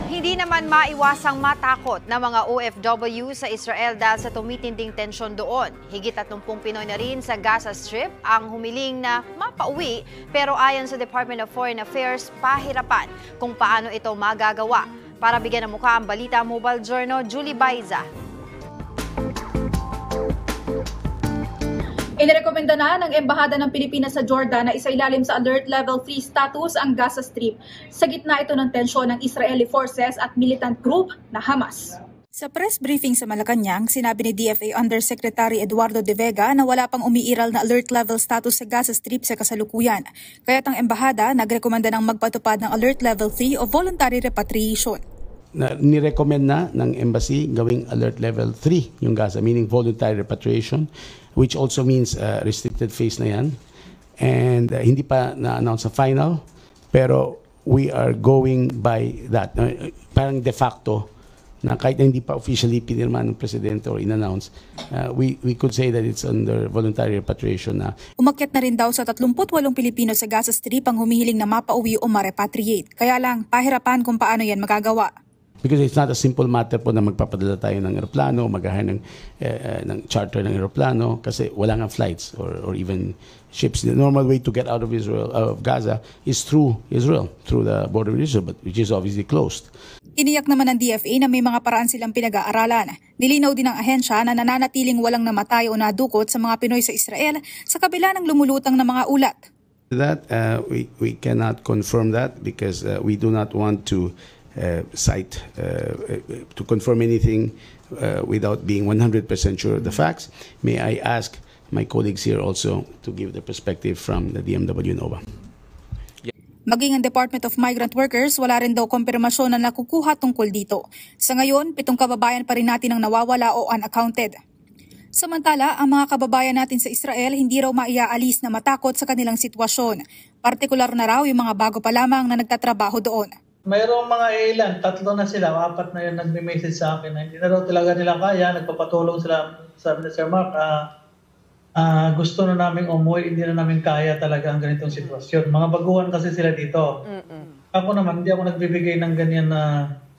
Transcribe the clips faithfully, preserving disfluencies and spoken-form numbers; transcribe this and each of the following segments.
Hindi naman maiwasang matakot na mga O F W sa Israel dahil sa tumitinding tensyon doon. Higit tatlumpung Pinoy na rin sa Gaza Strip ang humiling na mapauwi, pero ayon sa Department of Foreign Affairs, pahirapan kung paano ito magagawa. Para bigyan ng mukha ang balita, Mobile Journal, Julie Baiza. Inirekomenda na ng Embahada ng Pilipinas sa Jordan na isailalim sa Alert Level three status ang Gaza Strip. Sa gitna ito ng tensyon ng Israeli forces at militant group na Hamas. Sa press briefing sa Malacanang, sinabi ni D F A Undersecretary Eduardo De Vega na wala pang umiiral na alert level status sa Gaza Strip sa kasalukuyan. Kaya't ang Embahada nagrekomenda ng magpatupad ng Alert Level three o voluntary repatriation. Na, nirecommend na ng embassy gawing alert level three yung Gaza, meaning voluntary repatriation, which also means uh, restricted phase na yan. And uh, hindi pa na-announce sa final, pero we are going by that. Uh, parang de facto, na kahit na hindi pa officially pinirma ng presidente or in-announce, uh, we, we could say that it's under voluntary repatriation na. Umakyat na rin daw sa tatlumput walong Pilipino sa Gaza Strip ang humihiling na mapauwi o ma-repatriate. Kaya lang, pahirapan kung paano yan magagawa. Because it's not a simple matter po na magpapadala tayo ng aeroplano, mag-hire ng, uh, ng charter ng aeroplano kasi wala nga flights or, or even ships. The normal way to get out of Israel, of Gaza, is through Israel, through the border with Israel, but which is obviously closed. Iniyak naman ng D F A na may mga paraan silang pinag-aaralan. Nilinaw din ng ahensya na nananatiling walang namatay o nadukot sa mga Pinoy sa Israel sa kabila ng lumulutang na mga ulat. That uh, we, we cannot confirm that because uh, we do not want to Uh, cite, uh, to confirm anything uh, without being one hundred percent sure of the facts. May I ask my colleagues here also to give the perspective from the D M W NOVA. Maging ang Department of Migrant Workers, wala rin daw kumpirmasyon na nakukuha tungkol dito. Sa ngayon, pitong kababayan pa rin natin ang nawawala o unaccounted. Samantala, ang mga kababayan natin sa Israel hindi raw maiaalis na matakot sa kanilang sitwasyon. Partikular na raw yung mga bago pa lamang na nagtatrabaho doon. Mayroong mga ilan, tatlo na sila, apat na yun nagme-message sa akin na hindi na raw talaga nila kaya, nagpapatulong sila, sabi ni Sir Mark, uh, uh, gusto na namin umuwi, hindi na namin kaya talaga ang ganitong sitwasyon. Mga baguhan kasi sila dito. Mm-mm. Ako naman, hindi ako nagbibigay ng ganyan na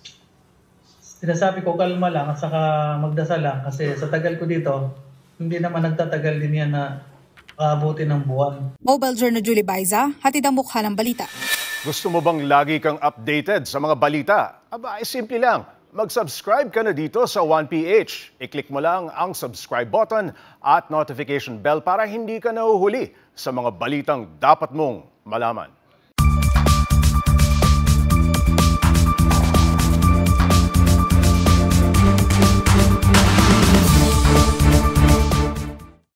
sinasabi ko, kalma lang at saka magdasal lang kasi sa tagal ko dito, hindi naman nagtatagal din yan na aabuti ng buwan. Mobile Journal Julie Baiza, hatid ang mukha ng balita. Gusto mo bang lagi kang updated sa mga balita? Aba, ay simple lang. Mag-subscribe ka na dito sa one P H. I-click mo lang ang subscribe button at notification bell para hindi ka nahuhuli sa mga balitang dapat mong malaman.